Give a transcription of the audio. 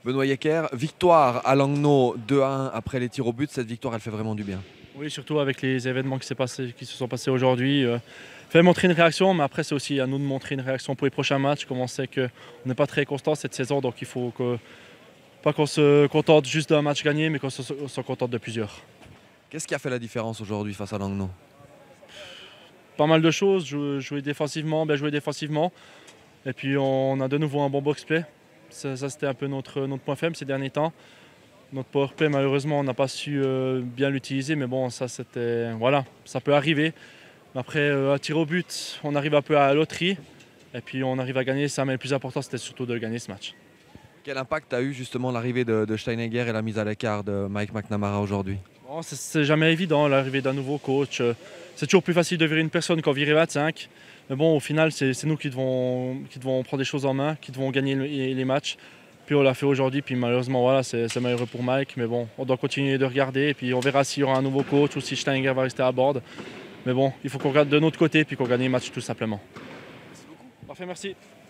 Benoît Yecker, victoire à Langnau 2-1 après les tirs au but. Cette victoire, elle fait vraiment du bien. Oui, surtout avec les événements qui se sont passés aujourd'hui. Fait montrer une réaction, mais après, c'est aussi à nous de montrer une réaction pour les prochains matchs. Comme on sait qu'on n'est pas très constant cette saison, donc il faut pas qu'on se contente juste d'un match gagné, mais qu'on se contente de plusieurs. Qu'est-ce qui a fait la différence aujourd'hui face à Langnau? Pas mal de choses, jouer défensivement, bien jouer défensivement. Et puis on a de nouveau un bon box-play. Ça c'était un peu notre point faible ces derniers temps. Notre powerplay, malheureusement, on n'a pas su bien l'utiliser, mais bon, ça c'était. Voilà, ça peut arriver. Après, à tir au but, on arrive un peu à la loterie. Et puis on arrive à gagner ça, mais le plus important c'était surtout de gagner ce match. Quel impact a eu justement l'arrivée de Steinegger et la mise à l'écart de Mike McNamara aujourd'hui? Bon, c'est jamais évident l'arrivée d'un nouveau coach. C'est toujours plus facile de virer une personne qu'en virer 25. Mais bon, au final, c'est nous qui devons prendre les choses en main, qui devons gagner les matchs. Puis on l'a fait aujourd'hui, puis malheureusement, voilà, c'est malheureux pour Mike. Mais bon, on doit continuer de regarder, et puis on verra s'il y aura un nouveau coach ou si Steineger va rester à bord. Mais bon, il faut qu'on regarde de notre côté, puis qu'on gagne les matchs tout simplement. Parfait, merci.